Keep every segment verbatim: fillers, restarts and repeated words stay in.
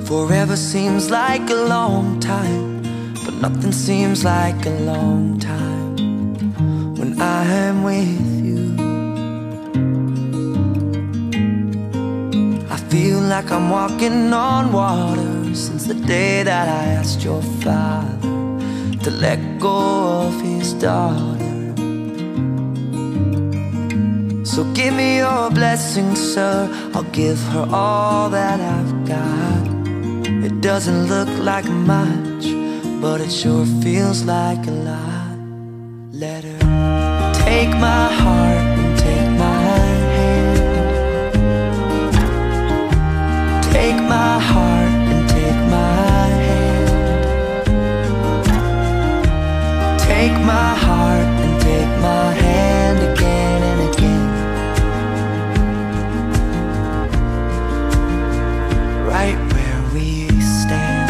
Forever seems like a long time, but nothing seems like a long time when I am with you. I feel like I'm walking on water since the day that I asked your father to let go of his daughter. So give me your blessing, sir, I'll give her all that I've got. It doesn't look like much, but it sure feels like a lot. Let her take my heart and take my hand. Take my heart and take my hand. Take my heart and take my hand again and again. Right where we stand.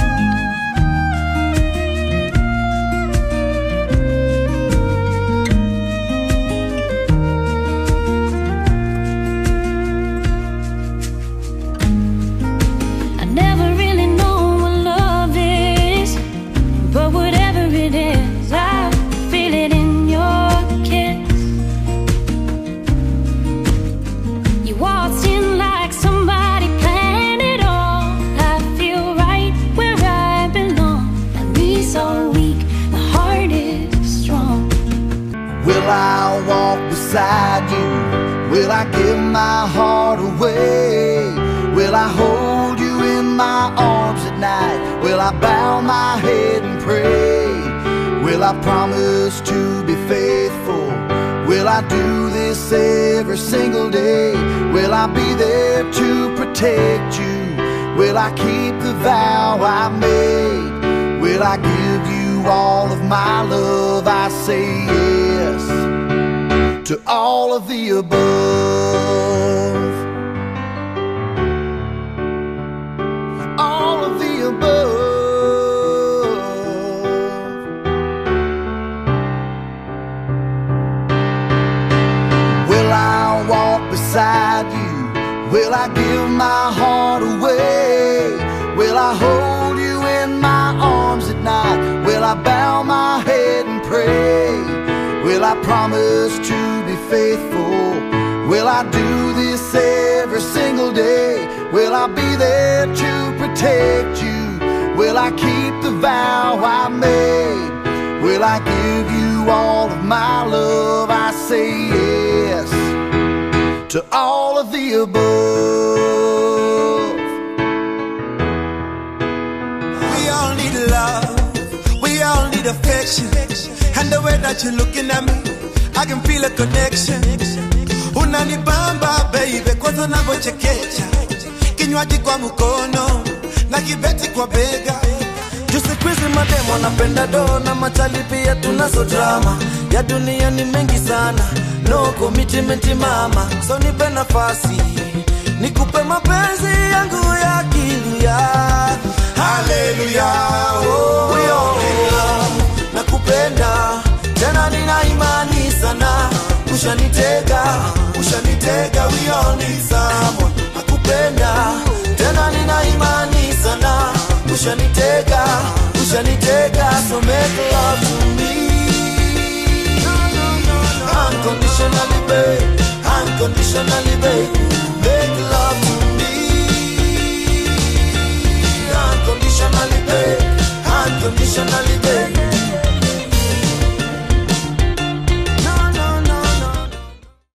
I never really know what love is, but whatever it is, I feel it in your kiss. You waltzed in like somebody planned it all. I feel right where I belong. And me so weak, the heart is strong. Will I walk beside you? Will I give my heart away? Will I hold you in my arms at night? Will I bow my head and pray? Will I promise to be faithful? Will I do this every single day? Will I be there to protect you? Will I keep the vow I made? Will I give you all of my love? I say yes to all of the above. All of the above. Will I walk beside you? Will I give my heart away? Will I hold you in my arms at night? Will I bow my head and pray? Will I promise to be faithful? Will I do this every single day? Will I be there to protect you? Will I keep the vow I made? Will I give you all of my love? I say yes to all of the above. We all need love, we all need affection. And the way that you're looking at me, I can feel a connection. Unanibamba baby, kwanza unavyochekecha, kinywaji kwa mkono na kibeti kwa bega. Siku hizi mademo wanapenda do na machali pia tunazo drama. Ya dunia ni mengi sana, no commitment mama. So nipe nafasi, nikupe mapenzi yangu ya kilia. Hallelujah, oh, we all in love. Nakupenda, tena nina imani sana. Ushanitega, ushanitega, we all need someone. Nakupenda, tena nina imani sana. Ushanitega, ushanitega, so make love to me. Unconditionally, babe, unconditionally, babe. Make love to me. Unconditionally, babe, unconditionally.